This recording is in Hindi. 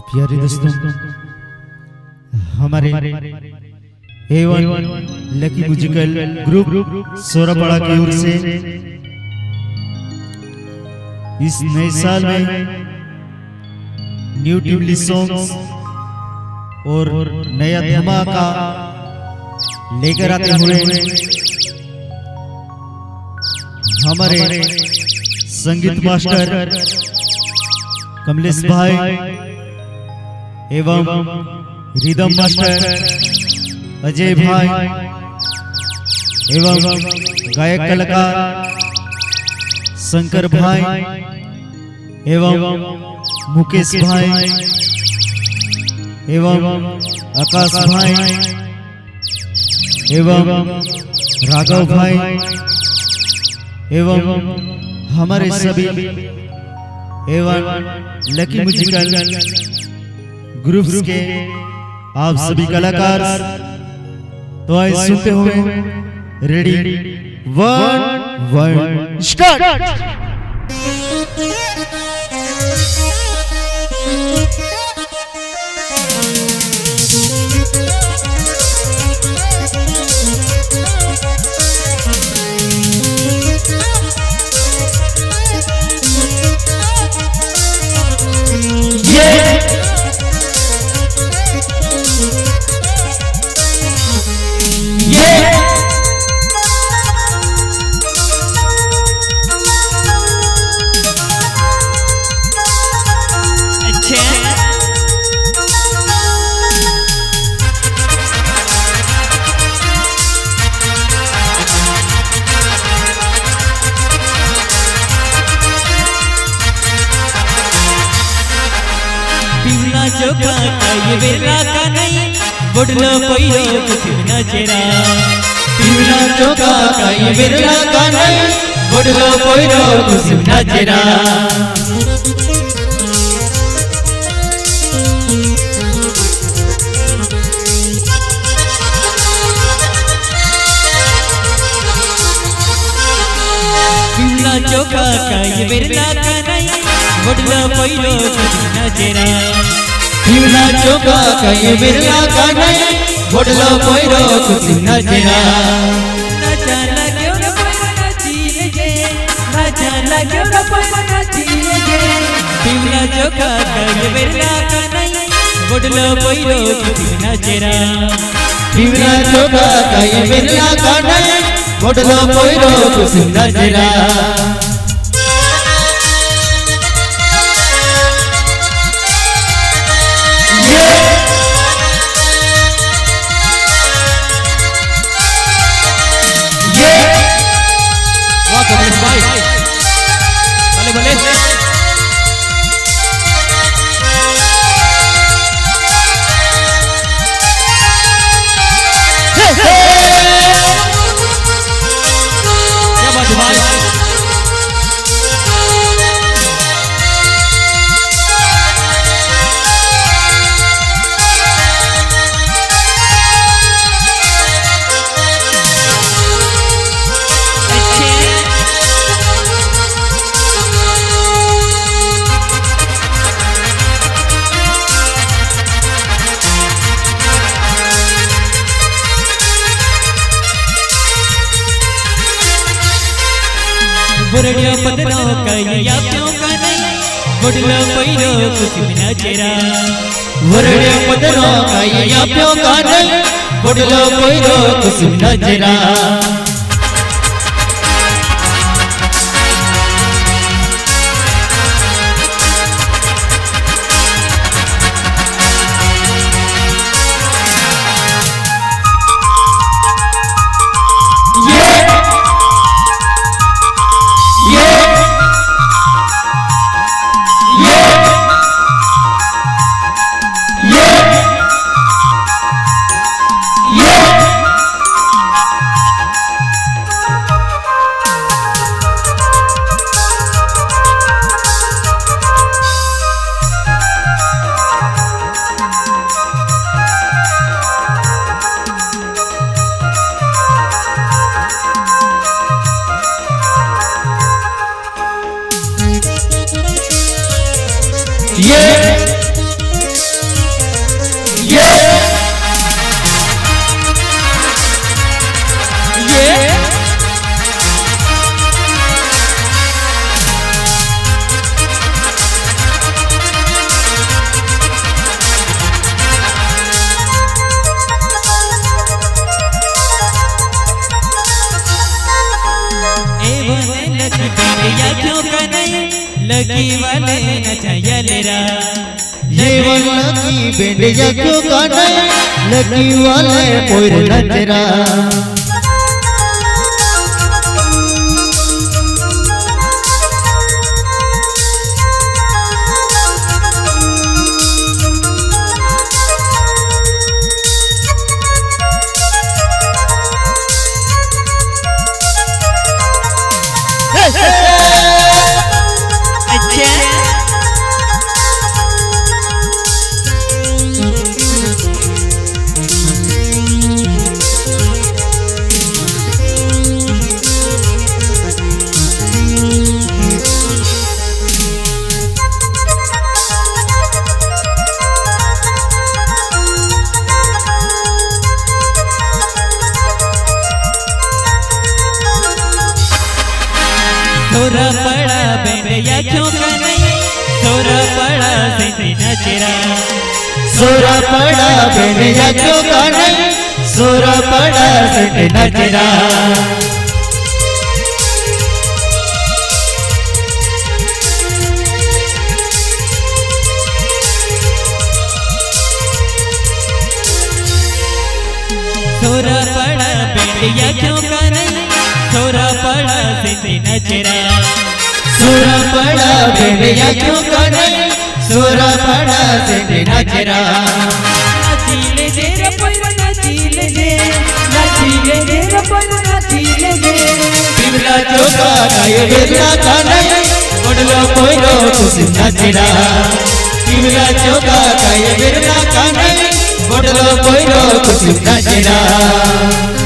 प्यारे दोस्तों, हमारे A1 लकी म्यूजिकल ग्रुप सोरापाड़ा की ओर से इस नए साल में न्यू टिवली सॉन्ग्स और नया धमाका लेकर आते हुए हमारे संगीत मास्टर कमलेश भाई एवं रिदम मास्टर अजय भाई एवं गायक कलाकार शंकर भाई एवं मुकेश भाई एवं आकाश भाई एवं राघव भाई एवं हमारे सभी एवं लकी म्यूजिकल ग्रुप्स के आप सभी कलाकार तो आए सुनते हुए रेडी 1 स्टार्ट। चोका ये बेरा का नहीं बुढ़लो कोई कुछ न चेरा। पिवला चोका ये बेरा का नहीं बुढ़लो कोई कुछ न चेरा। पिवला चोका ये बेरा का नहीं बुढ़लो कोई कुछ न चेरा। पिवला चोका ये बिरला का नहीं बुढ़लो कोई कुछ न चेरा। नचा लग्यो न कोई नाची गे, नचा लग्यो न कोई नाची गे। पिवला चोका ये बिरला का नहीं बुढ़लो कोई कुछ न चेरा। पिवला चोका ये बिरला का नहीं बुढ़लो कोई कुछ न चेरा। भले भले क्या बात है भाई। बुढ़िया पतलों का या प्यों का नहीं बुढ़लो कोई कुछ न चेरा। बुढ़िया पतलों का या प्यों का नहीं बुढ़लो कोई कुछ न चेरा। जलेरा ये वाला की बेंडिया क्यों काने लकी वाले पोर नचरा थोड़ा पड़ा बेंडिया क्यों का नहीं थोड़ा पड़ा सेंटी नचरा सोरा पड़ा बेंडिया क्यों का नहीं सोरा पड़ा सेंटी नचरा थोड़ा पड़ा बेंडिया क्यों का नहीं थोड़ा पड़ा सेंटी नचरा सोरा पड़ा बेंडिया क्यों का नहीं सोरा पड़ा सेंटी नचरा नाचीले दे रे पोइरा नाचीले दे रे पोइरा नाचीले दे बिमला चौका गाय बिरला का नहीं गोडलो पोइरो कुछ नचरा बिमला चौका गाय बिरला का नहीं गोडलो पोइरो कुछ नचरा